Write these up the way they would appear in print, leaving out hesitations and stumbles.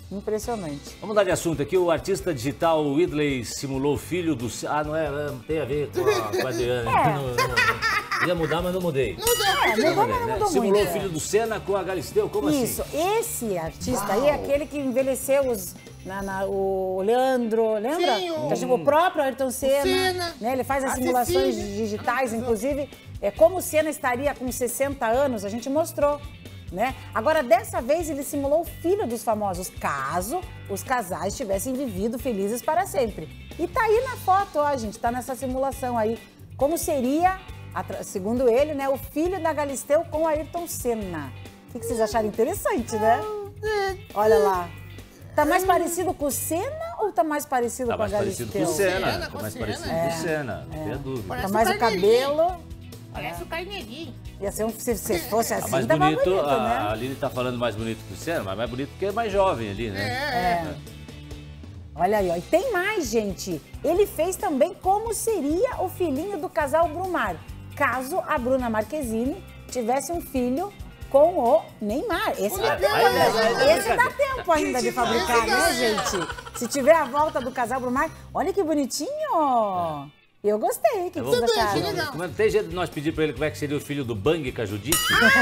Impressionante. Vamos mudar de assunto aqui. O artista digital Whitley simulou o filho do... Ah, não tem a ver com a Adriana. Ia mudar, mas não mudei. Mudou Simulou muito, o filho do Senna com a Galisteu, como Isso, assim? esse artista aí é aquele que envelheceu o Leandro, lembra? Sim, o próprio Ayrton Senna. Né? Ele faz as simulações digitais, inclusive. Como o Senna estaria com 60 anos, a gente mostrou. Né? Agora, dessa vez, ele simulou o filho dos famosos, caso os casais tivessem vivido felizes para sempre. E tá aí na foto, ó, gente, tá nessa simulação aí. Como seria, segundo ele, né, o filho da Galisteu com o Ayrton Senna. O que vocês acharam interessante, né? Olha lá. Tá mais parecido com o Senna ou tá mais parecido com a Galisteu? Tá mais parecido com o Senna. Tá mais parecido com o Senna, não tenha dúvida. Tá mais o cabelo. Parece o Carneirinho. Ia ser se fosse assim, mais tava bonito, bonito, né? A Aline tá falando mais bonito que o Senna, mas mais bonito porque é mais jovem ali, né? Olha aí, ó. E tem mais, gente. Ele fez também como seria o filhinho do casal Brumar, caso a Bruna Marquezine tivesse um filho com o Neymar. Esse dá tempo ainda de fabricar, né, gente? Se tiver a volta do casal Brumar, olha que bonitinho. Eu gostei. O que vocês acharam? Tem jeito de nós pedir pra ele como é que seria o filho do Bang com a Judite?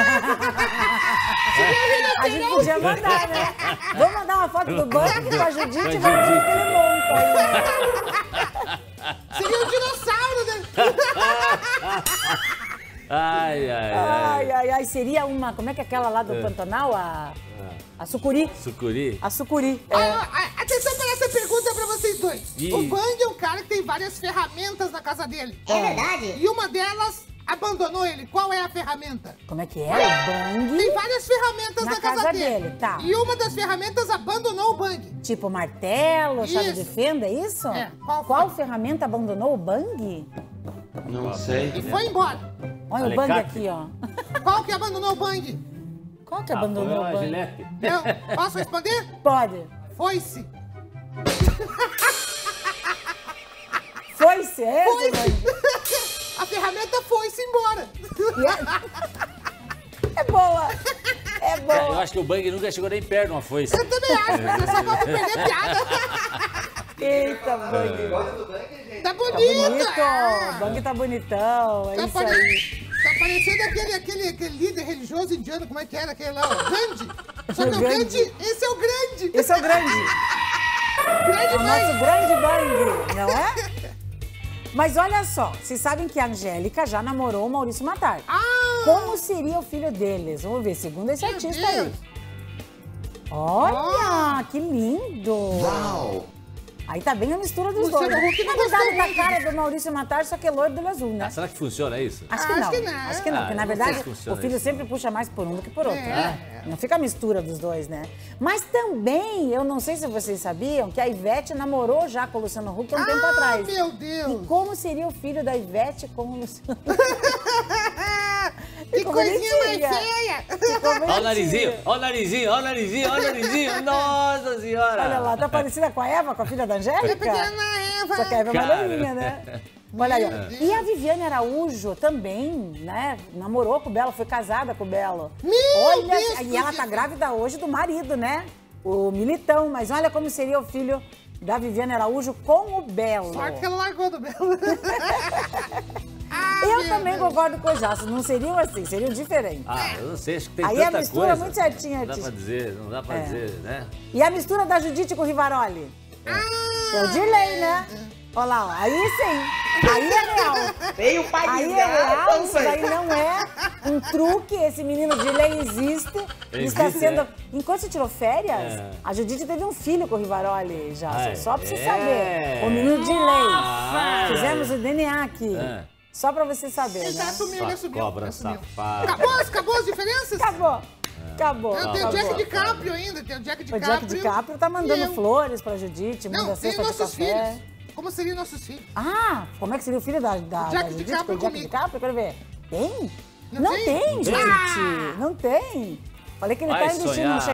A gente podia mandar, né? Vamos mandar uma foto do Bang com a Judite e vamos ver o que ele monta aí, né? Seria um dinossauro, né? Ai, seria uma... Como é que é aquela lá do Pantanal? A Sucuri. Sucuri? A Sucuri. Atenção para essa pergunta pra vocês dois. O Bang é um cara que tem várias ferramentas na casa dele. É verdade? E uma delas abandonou ele. Qual é a ferramenta? Como é que é? O Bang... Tem várias ferramentas na casa dele. Tá. E uma das ferramentas abandonou o Bang. Tipo martelo, chave de fenda, é isso? É. Qual ferramenta abandonou o Bang? Não sei. E foi embora. Olha o Bang aqui, ó. Qual que abandonou o Bang? Qual que abandonou o Bang? Gillette. Eu posso responder? Pode. Foi-se. Foi-se, é? A ferramenta foi-se embora. É boa. É boa. Eu acho que o Bang nunca chegou nem perto de uma foice. Eu também acho, mas é só pra não perder piada. Eita, Bang. Tá bonito. O Bang tá bonitão, é isso aí. Tá parecendo aquele líder religioso indiano, como é que era aquele lá? O Gandhi. Só que o Gandhi, esse é o grande. Esse é o grande. Grande o nosso grande Bang, não é? Mas olha só, vocês sabem que a Angélica já namorou o Maurício Matar. Como seria o filho deles? Vamos ver, segundo esse artista aí. Olha, que lindo. Uau! Aí tá bem a mistura dos dois. Na verdade, tá a cara do Maurício Matar, só que é loiro do olho azul, né? Será que funciona isso? Acho que não. Acho que não, porque na verdade o filho sempre puxa mais por um do que por outro, né? Não fica a mistura dos dois, né? Mas também, eu não sei se vocês sabiam, que a Ivete namorou já com o Luciano Huck há um tempo atrás. Meu Deus! E como seria o filho da Ivete com o Luciano Huck? Que coisinha mais feia! Olha o narizinho, olha o narizinho, olha o narizinho, olha o narizinho. Nossa Senhora! Olha lá, tá parecida com a Eva, com a filha da Angélica? É pequena Eva. Só que a Eva é mais novinha, né? Olha aí, ó. E a Viviane Araújo também, né? Namorou com o Belo, foi casada com o Belo. Olha, Deus, e ela tá grávida hoje do marido, né? O Militão. Mas olha como seria o filho da Viviane Araújo com o Belo. Sorte que ela largou do Belo. Eu também concordo com o Jasso, não seriam assim, seriam diferentes. Eu não sei, acho que tem aí tanta coisa. Aí a mistura muito certinha. Não dá pra dizer, não dá pra dizer, né? E a mistura da Judite com o Rivaroli? É o Dirley, né? Olha lá, ó. Aí sim, aí é real. Veio o pai aí é real, isso aí não é um truque, esse menino Dirley existe. Está sendo... Enquanto você tirou férias, a Judite teve um filho com o Rivaroli, já. Só pra você saber. O menino Dirley. Fizemos o DNA aqui. Só pra você saber, ele né? Ele assumiu. Cobra safada. Acabou as diferenças? Acabou. Tem o Jack DiCaprio ainda, tem o Jack DiCaprio. O Jack DiCaprio tá mandando flores pra Judite, manda cesta de café. Filhos. Como seriam nossos filhos? Como é que seria o filho da Judite com o Jack DiCaprio? Quero ver. Tem? Não tem, gente. Não tem. Falei que ele tá investindo no